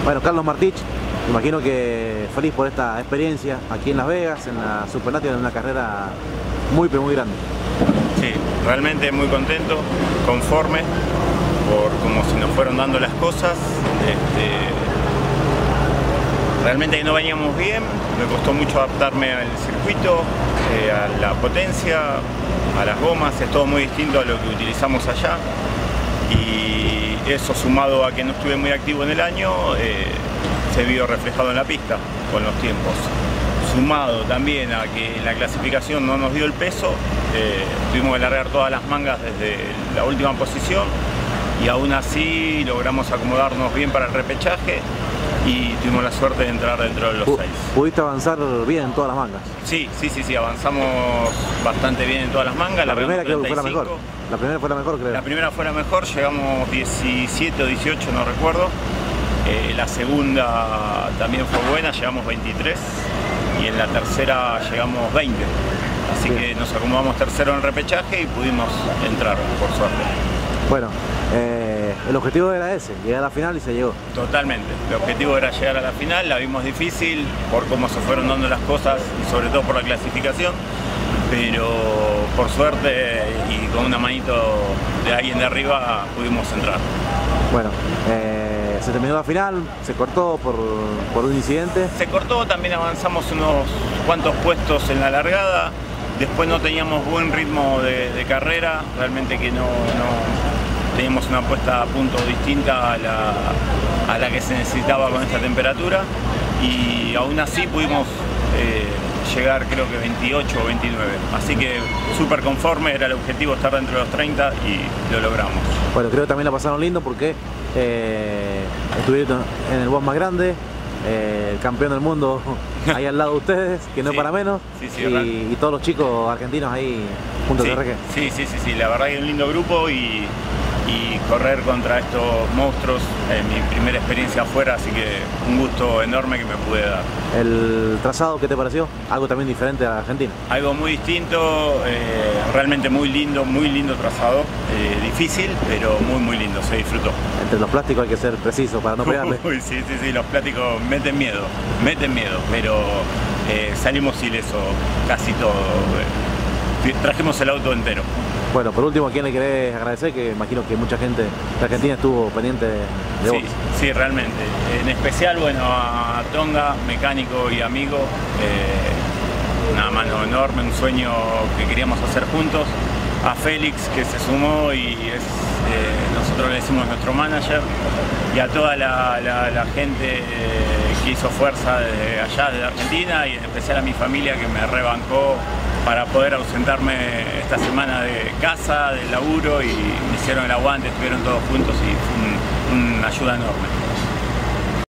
Bueno, Carlos Martich, imagino que feliz por esta experiencia aquí en Las Vegas, en la Supernational, en una carrera muy pero muy grande. Sí, realmente muy contento, conforme por cómo se nos fueron dando las cosas. Realmente no veníamos bien, me costó mucho adaptarme al circuito, a la potencia, a las gomas, es todo muy distinto a lo que utilizamos allá. Y eso, sumado a que no estuve muy activo en el año, se vio reflejado en la pista con los tiempos. Sumado también a que la clasificación no nos dio el peso, tuvimos que largar todas las mangas desde la última posición y aún así logramos acomodarnos bien para el repechaje y tuvimos la suerte de entrar dentro de los 6. ¿Pudiste avanzar bien en todas las mangas? Sí, avanzamos bastante bien en todas las mangas. La primera creo que fue la mejor. La primera fue la mejor, creo. La primera fue la mejor, llegamos 17 o 18, no recuerdo. La segunda también fue buena, llegamos 23 y en la tercera llegamos 20. Así que nos acomodamos tercero en el repechaje y pudimos entrar, por suerte. Bueno, el objetivo era ese, llegar a la final y se llegó. Totalmente, el objetivo era llegar a la final, la vimos difícil por cómo se fueron dando las cosas y sobre todo por la clasificación, pero por suerte y con una manito de alguien de arriba pudimos entrar. Bueno, se terminó la final, se cortó por un incidente. Se cortó, también avanzamos unos cuantos puestos en la largada, después no teníamos buen ritmo de carrera, realmente que no teníamos una puesta a punto distinta a la que se necesitaba con esta temperatura y aún así pudimos llegar creo que 28 o 29, así que súper conforme, era el objetivo estar dentro de los 30 y lo logramos. Bueno, creo que también la pasaron lindo porque estuvieron en el box más grande, el campeón del mundo ahí al lado de ustedes, que no es para menos, y todos los chicos argentinos ahí junto a TRG. Sí, la verdad que es un lindo grupo y correr contra estos monstruos es mi primera experiencia afuera, así que un gusto enorme que me pude dar. ¿El trazado qué te pareció? Algo también diferente a Argentina. Algo muy distinto, realmente muy lindo trazado, difícil, pero muy lindo, se disfrutó. Entre los plásticos hay que ser preciso para no pegarle. Sí, los plásticos meten miedo, pero salimos ilesos casi todo, trajimos el auto entero. Bueno, por último, ¿a quién le querés agradecer? Que imagino que mucha gente de Argentina estuvo pendiente de vos. Sí, realmente. En especial, bueno, a Tonga, mecánico y amigo, una mano enorme, un sueño que queríamos hacer juntos. A Félix, que se sumó y nosotros le decimos nuestro manager. Y a toda la gente que hizo fuerza de allá, de Argentina, y en especial a mi familia que me rebancó para poder ausentarme esta semana de casa, del laburo, y me hicieron el aguante, estuvieron todos juntos y fue una ayuda enorme.